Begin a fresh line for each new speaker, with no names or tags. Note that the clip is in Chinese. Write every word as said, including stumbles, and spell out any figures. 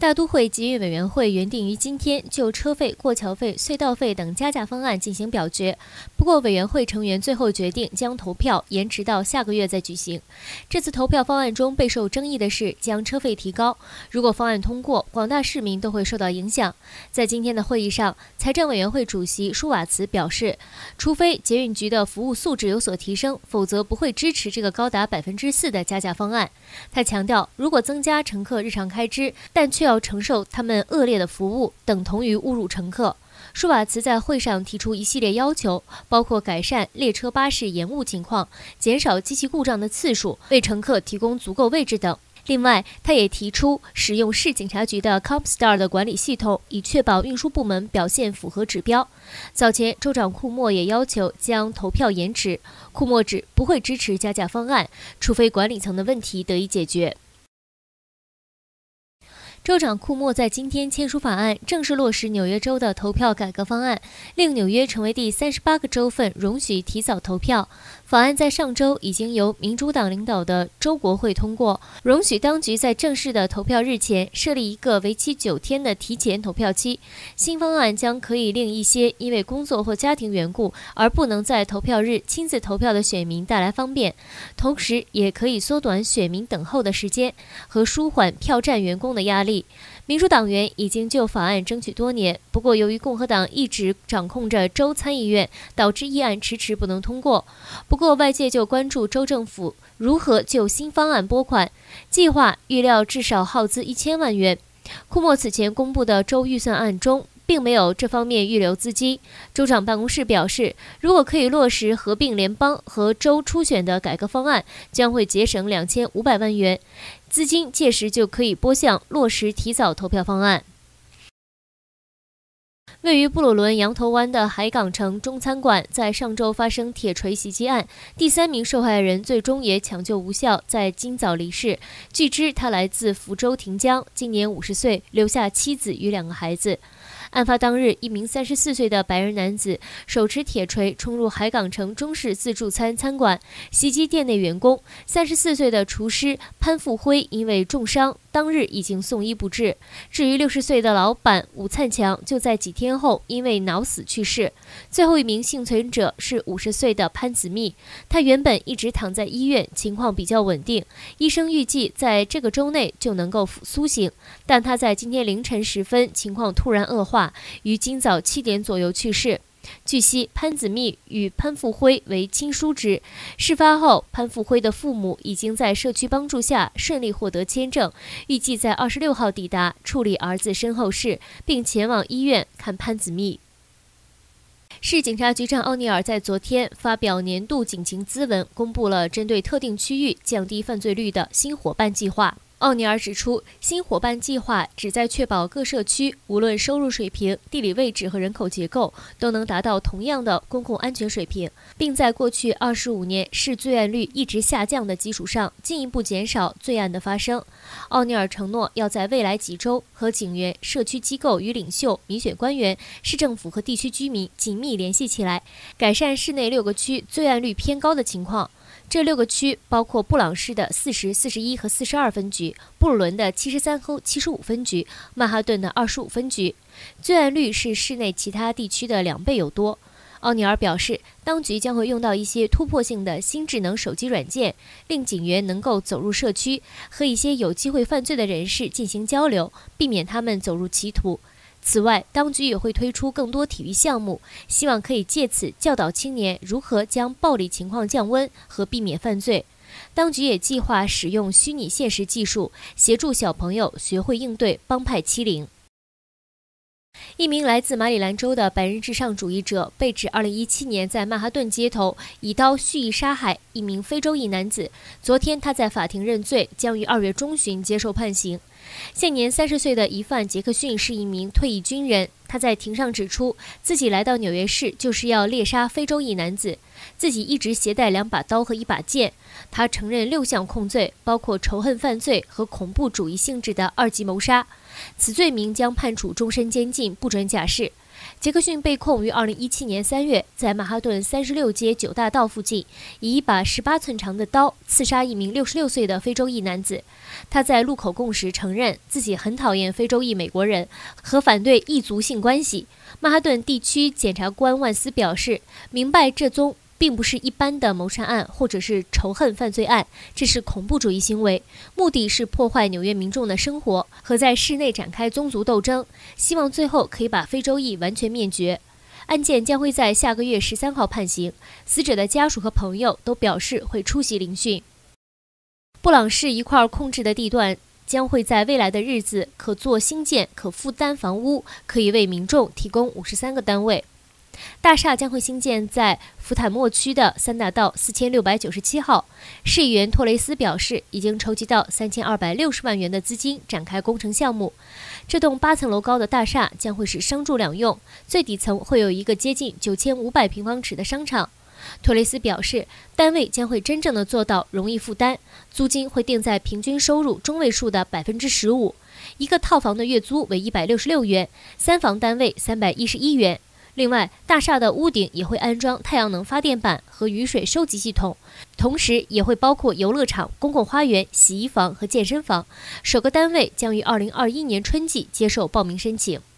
大都会捷运委员会原定于今天就车费、过桥费、隧道费等加价方案进行表决，不过委员会成员最后决定将投票延迟到下个月再举行。这次投票方案中备受争议的是将车费提高，如果方案通过，广大市民都会受到影响。在今天的会议上，财政委员会主席舒瓦茨表示，除非捷运局的服务素质有所提升，否则不会支持这个高达百分之四的加价方案。他强调，如果增加乘客日常开支，但却要承受他们恶劣的服务，等同于侮辱乘客。舒瓦茨在会上提出一系列要求，包括改善列车巴士延误情况、减少机器故障的次数、为乘客提供足够位置等。另外，他也提出使用市警察局的 Compstar 的管理系统，以确保运输部门表现符合指标。早前，州长库莫也要求将投票延迟。库莫指不会支持加价方案，除非管理层的问题得以解决。州长库莫在今天签署法案，正式落实纽约州的投票改革方案，令纽约成为第三十八个州份容许提早投票。法案在上周已经由民主党领导的州国会通过，容许当局在正式的投票日前设立一个为期九天的提前投票期。新方案将可以令一些因为工作或家庭缘故而不能在投票日亲自投票的选民带来方便，同时也可以缩短选民等候的时间和舒缓票站员工的压力。民主党员已经就法案争取多年，不过由于共和党一直掌控着州参议院，导致议案迟迟不能通过。不过外界就关注州政府如何就新方案拨款，计划预料至少耗资一千万元。库莫此前公布的州预算案中并没有这方面预留资金。州长办公室表示，如果可以落实合并联邦和州初选的改革方案，将会节省两千五百万元，资金届时就可以拨向落实提早投票方案。位于布鲁伦羊头湾的海港城中餐馆在上周发生铁锤袭击案，第三名受害人最终也抢救无效，在今早离世。据知他来自福州亭江，今年五十岁，留下妻子与两个孩子。案发当日，一名三十四岁的白人男子手持铁锤冲入海港城中式自助餐餐馆，袭击店内员工。三十四岁的厨师潘富辉因为重伤，当日已经送医不治。至于六十岁的老板武灿强，就在几天后因为脑死去世。最后一名幸存者是五十岁的潘子密，他原本一直躺在医院，情况比较稳定，医生预计在这个周内就能够苏醒，但他在今天凌晨时分情况突然恶化，于今早七点左右去世。据悉，潘子密与潘富辉为亲叔侄。事发后，潘富辉的父母已经在社区帮助下顺利获得签证，预计在二十六号抵达处理儿子身后事，并前往医院看潘子密。市警察局长奥尼尔在昨天发表年度警情咨文，公布了针对特定区域降低犯罪率的新伙伴计划。奥尼尔指出，新伙伴计划旨在确保各社区无论收入水平、地理位置和人口结构都能达到同样的公共安全水平，并在过去二十五年市罪案率一直下降的基础上，进一步减少罪案的发生。奥尼尔承诺要在未来几周和警员、社区机构与领袖、民选官员、市政府和地区居民紧密联系起来，改善市内六个区罪案率偏高的情况。这六个区包括布朗市的四十、四十一和四十二分局，布鲁伦的七十三和七十五分局，曼哈顿的二十五分局，罪案率是市内其他地区的两倍有多。奥尼尔表示，当局将会用到一些突破性的新智能手机软件，令警员能够走入社区，和一些有机会犯罪的人士进行交流，避免他们走入歧途。此外，当局也会推出更多体育项目，希望可以借此教导青年如何将暴力情况降温和避免犯罪。当局也计划使用虚拟现实技术，协助小朋友学会应对帮派欺凌。一名来自马里兰州的白人至上主义者被指二零一七年在曼哈顿街头以刀蓄意杀害一名非洲裔男子。昨天他在法庭认罪，将于二月中旬接受判刑。现年三十岁的疑犯杰克逊是一名退役军人，他在庭上指出，自己来到纽约市就是要猎杀非洲裔男子，自己一直携带两把刀和一把剑。他承认六项控罪，包括仇恨犯罪和恐怖主义性质的二级谋杀。此罪名将判处终身监禁，不准假释。 杰克逊被控于二零一七年三月在曼哈顿三十六街九大道附近，以一把十八寸长的刀刺杀一名六十六岁的非洲裔男子。他在录口供时承认自己很讨厌非洲裔美国人和反对异族性关系。曼哈顿地区检察官万斯表示，明白这宗并不是一般的谋杀案或者是仇恨犯罪案，这是恐怖主义行为，目的是破坏纽约民众的生活和在市内展开宗族斗争，希望最后可以把非洲裔完全灭绝。案件将会在下个月十三号判刑，死者的家属和朋友都表示会出席聆讯。布朗市一块控制的地段将会在未来的日子可做新建可负担房屋，可以为民众提供五十三个单位。大厦将会兴建在福坦莫区的三大道四千六百九十七号。市议员托雷斯表示，已经筹集到三千二百六十万元的资金展开工程项目。这栋八层楼高的大厦将会是商住两用，最底层会有一个接近九千五百平方尺的商场。托雷斯表示，单位将会真正的做到容易负担，租金会定在平均收入中位数的百分之十五。一个套房的月租为一百六十六元，三房单位三百一十一元。另外，大厦的屋顶也会安装太阳能发电板和雨水收集系统，同时也会包括游乐场、公共花园、洗衣房和健身房。首个单位将于二零二一年春季接受报名申请。